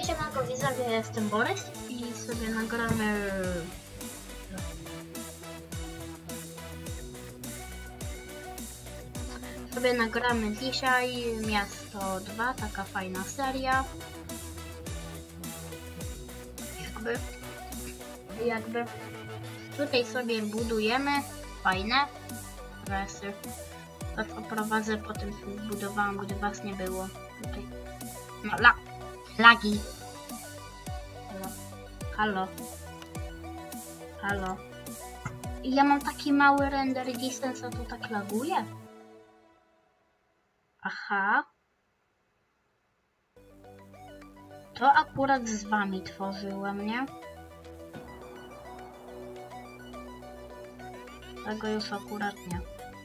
Siemanko widzowie, ja jestem Borys i sobie nagramy... dzisiaj Miasto 2, taka fajna seria. Jakby tutaj sobie budujemy fajne resy. To co prowadzę, potem zbudowałam, gdy was nie było. Tutaj. No lagi. Halo. I ja mam taki mały render distance, a to tak laguje? Aha. To akurat z wami tworzyłem, nie? Tego już akurat nie.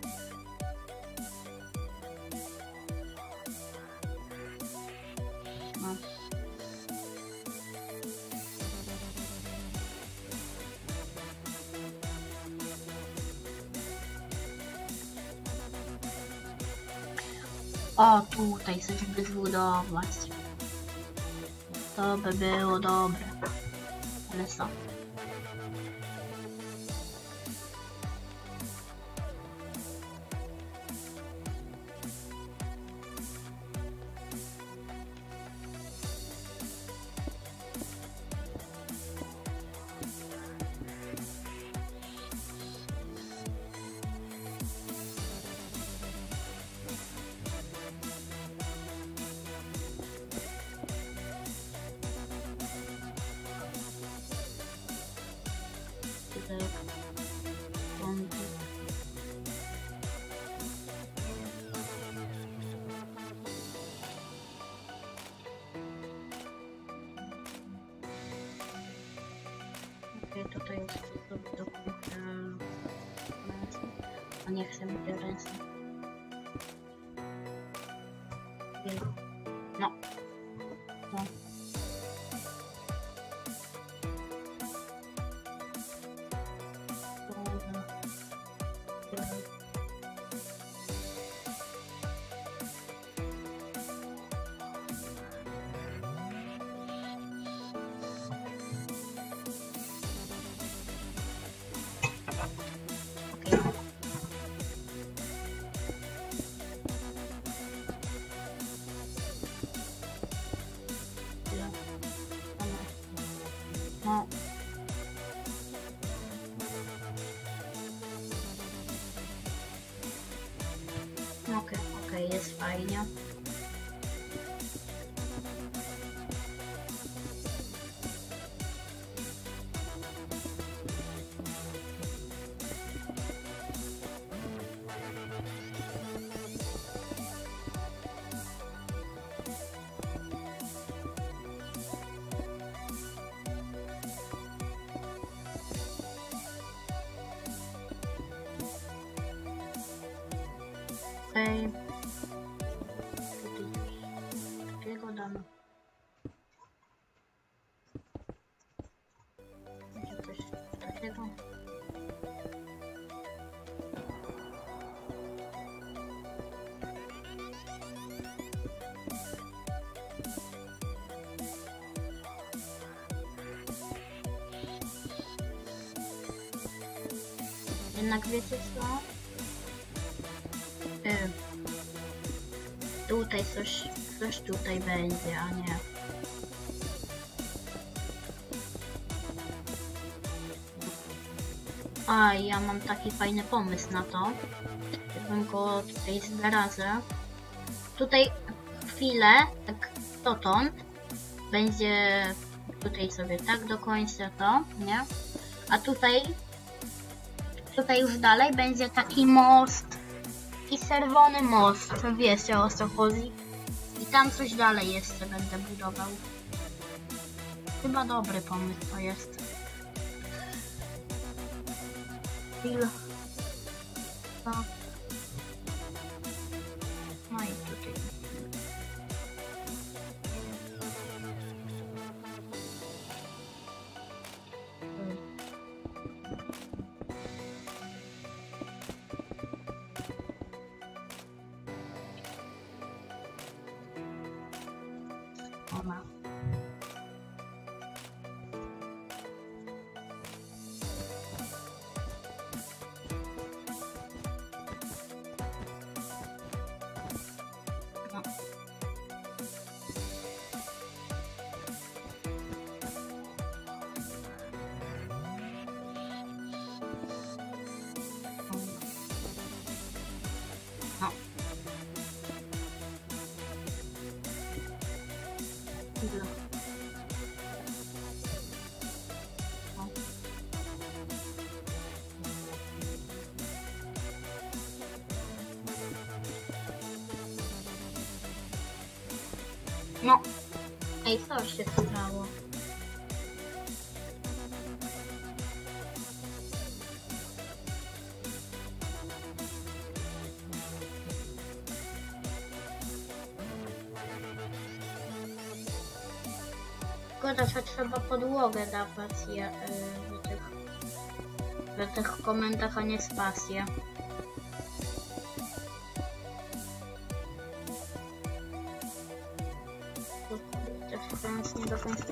No. O, tutaj coś by zbudować. To by było dobre. Ale co? Tutaj jest do kuchni. A nie chcę mi ręce. No. No. Okej, jest fajnie. Takiego damy. Może coś takiego. Jednak wiecie co? Tutaj coś tutaj będzie, a nie. A ja mam taki fajny pomysł na to. Jakbym go tutaj zdradzę. Tutaj chwilę, tak dotąd będzie tutaj sobie tak do końca to, nie? A tutaj już dalej będzie taki most. I czerwony most, wiecie o co chodzi. I tam coś dalej jeszcze będę budował. Chyba dobry pomysł to jest. No i tutaj. Ona. Chwila. O. No. Ej, co się stało? Szkoda, że trzeba podłogę dawać w tych komendach, a nie spację. Teraz nie do końca.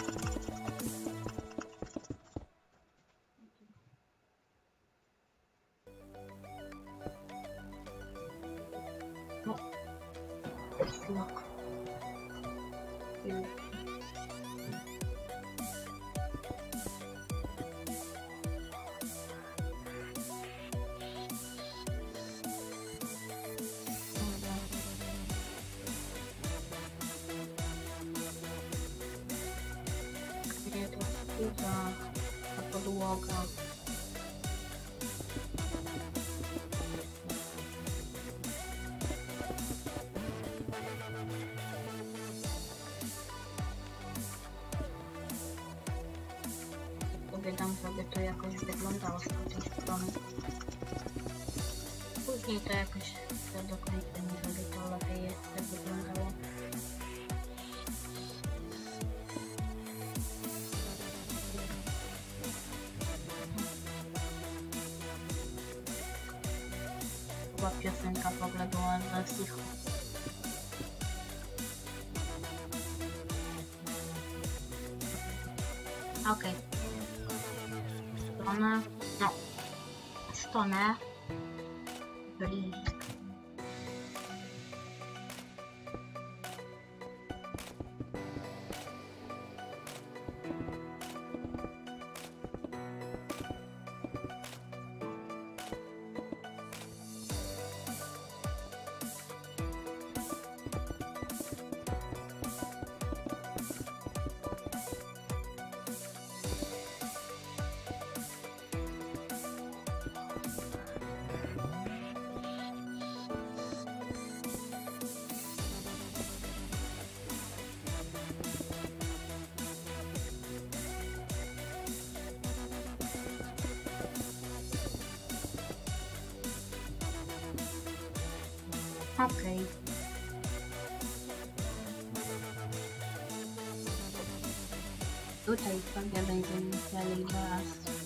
No. Blok. Ta podłoga. Powiadam, żeby to jakoś wyglądało z tej strony. Później to jakoś do końca nie zrobię, to lepiej jest, jak wyglądało. Chyba piosenka w ogóle była dla cicho. Okej. Stronę. No. Stronę. Byli. Okej. Tutaj sobie będziemy musieli teraz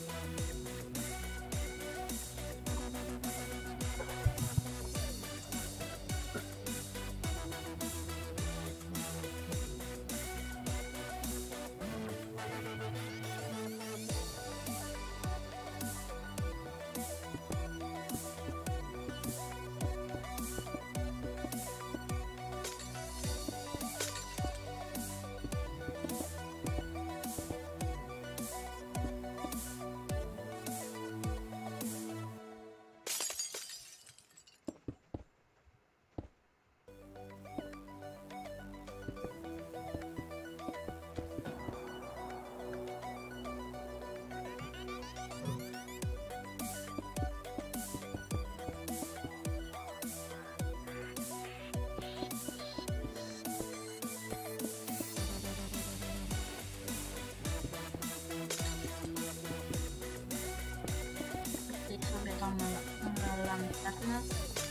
lanternę.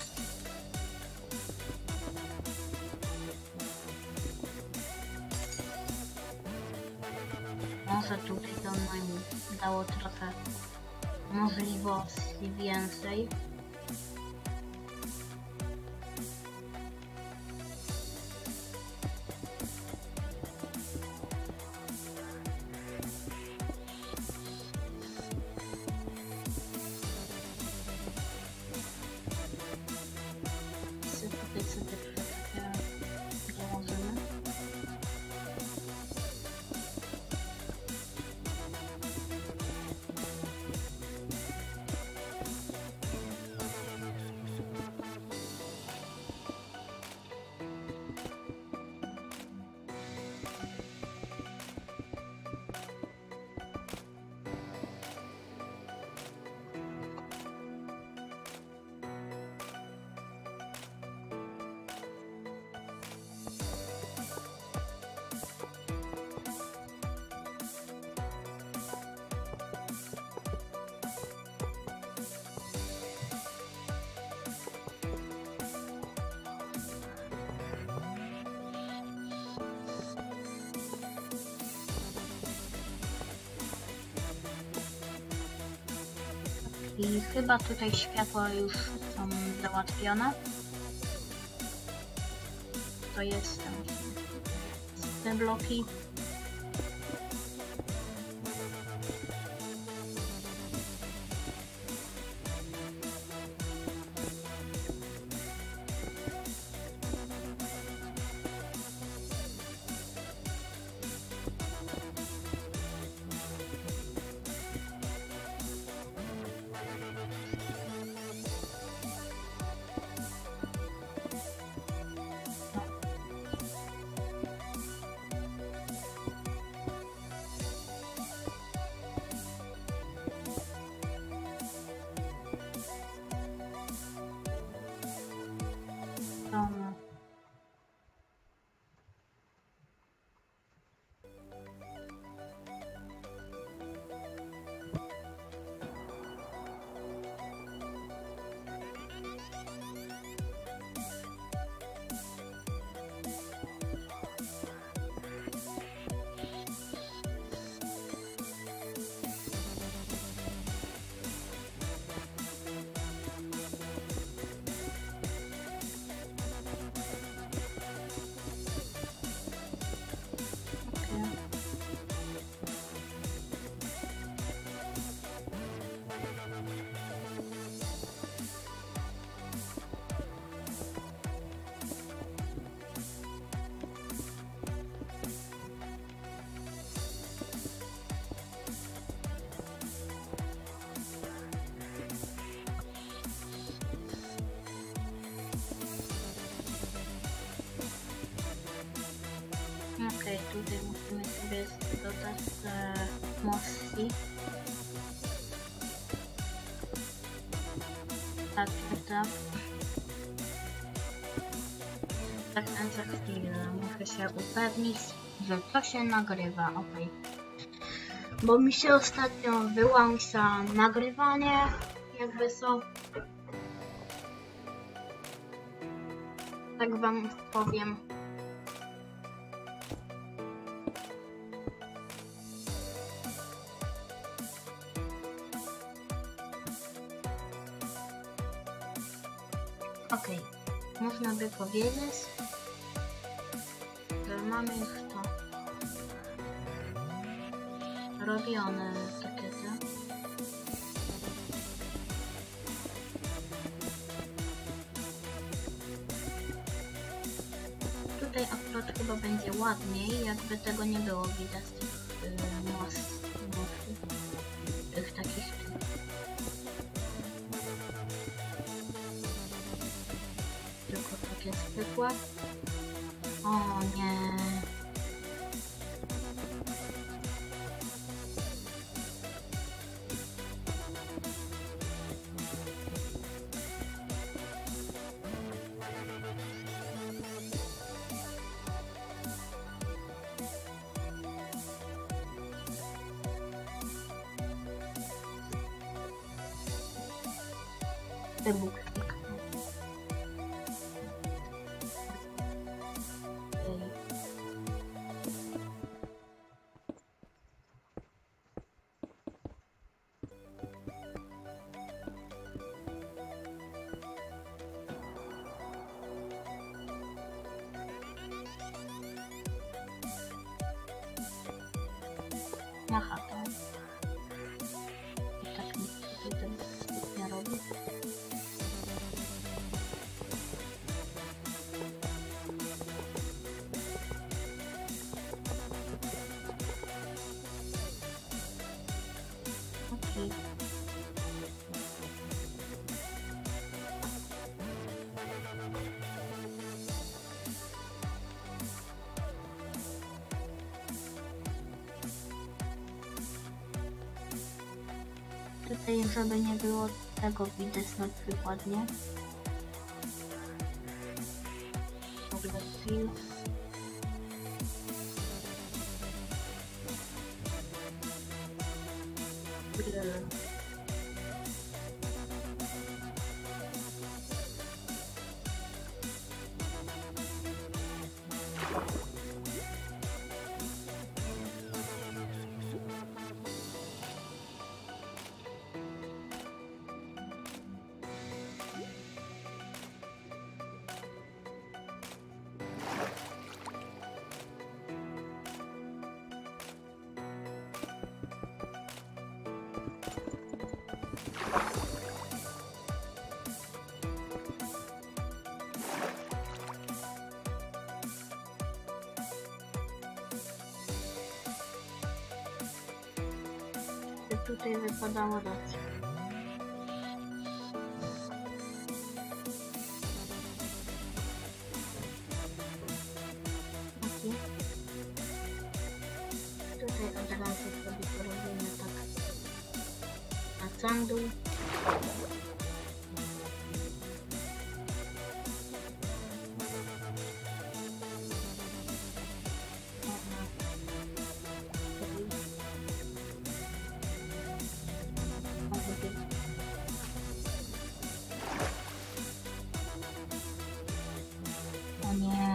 Może tutaj to nam dało trochę możliwości więcej. I chyba tutaj światła już są załatwione. To jest te bloki. Okej, tutaj musimy sobie dodać mości. Tak. Tak, za chwilę muszę się upewnić, że to się nagrywa, okej. Bo mi się ostatnio wyłącza nagrywanie, jakby co. Tak wam powiem. Okej, można by powiedzieć, że mamy już to robione takie te. Tutaj akurat chyba będzie ładniej, jakby tego nie było widać tych most, tych takich. Tylko takie zwykłe. O nie. Wybuch. Aha, to. I tak mi tutaj ten stopnia robi. Okej. Tutaj, żeby nie było tego widać na przykład, nie? W ogóle film. tutaj wypadało dać. Taki. Tutaj od razu sobie porobimy tak na sam dół. O nie.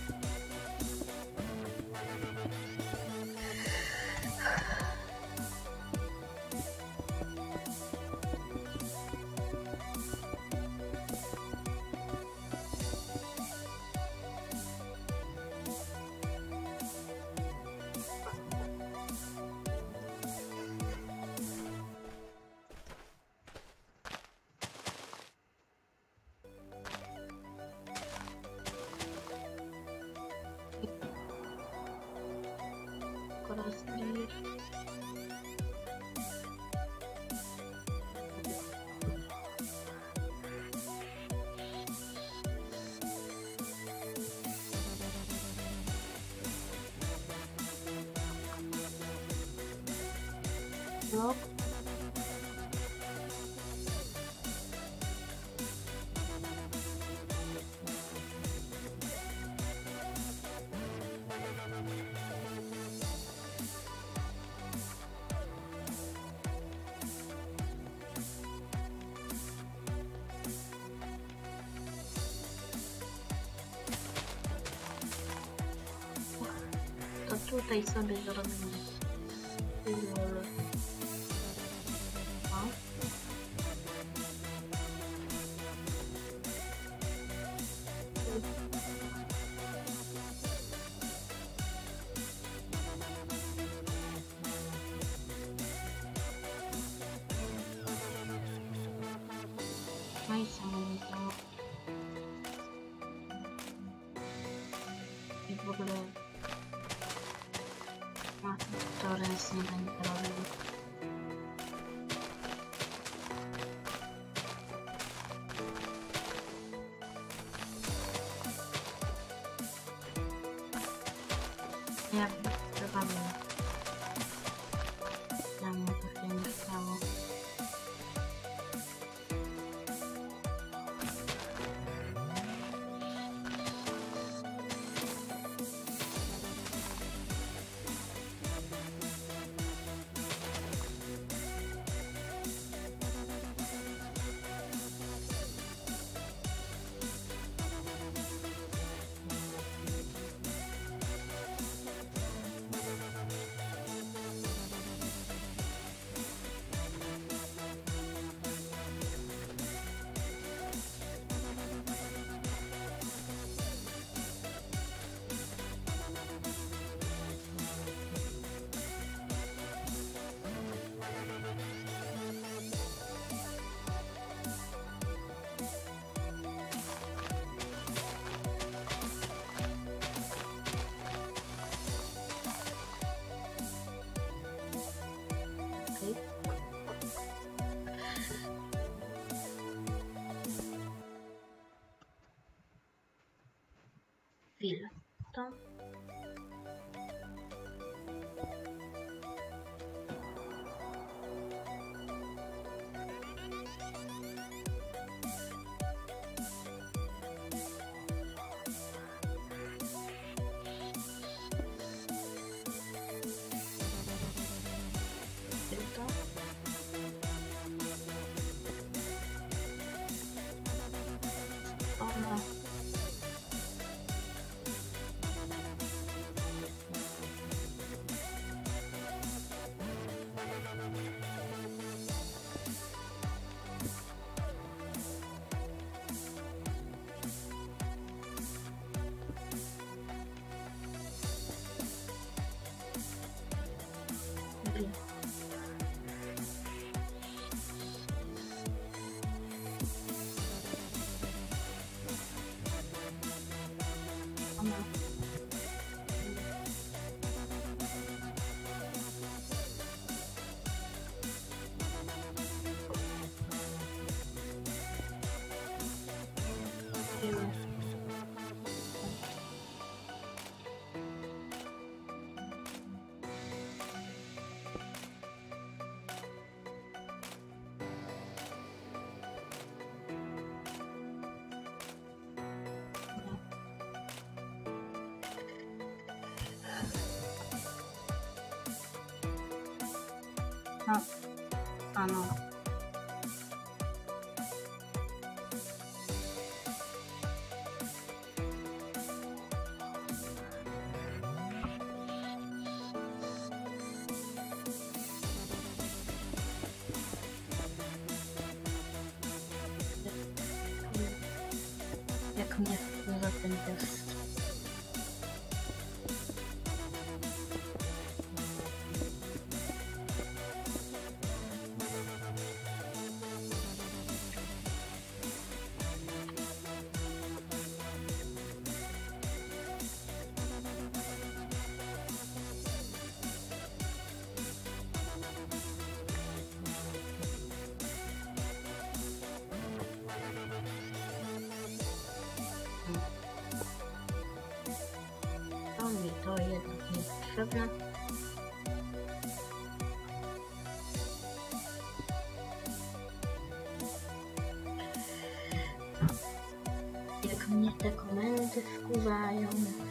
Kolejny. Blok. To tutaj sobie zrobimy. O. No i samo to. I w ogóle to raz nie będzie robił. Ja wybawię. Dla mnie to się nie stało. Chwilę. To. Tylko. Ona. trafimy. No, a no. Jak mnie wpływa ten test. To mi to jednak nie potrzebne. Jak mnie te komendy wkurzają.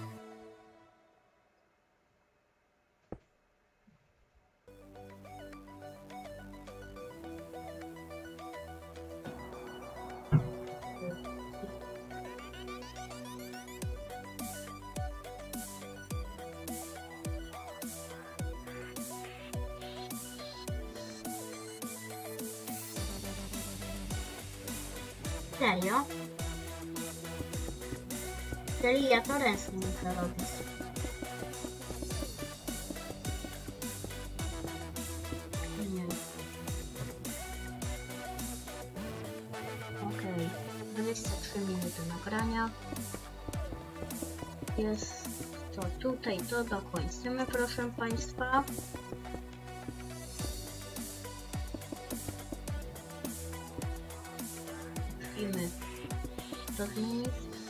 Serio? Czyli ja to ręcznie muszę robić. Nie. Okej. 23 minuty nagrania. Jest to tutaj, to dokończymy, proszę Państwa. Musimy to zmienić.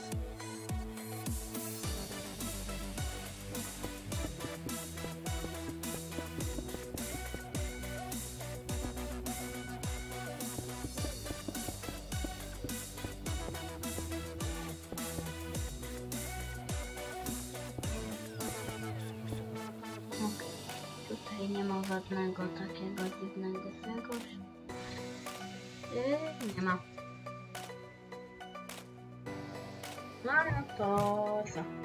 Tutaj nie ma żadnego takiego dziwnego czegoś. Nie ma. No to co?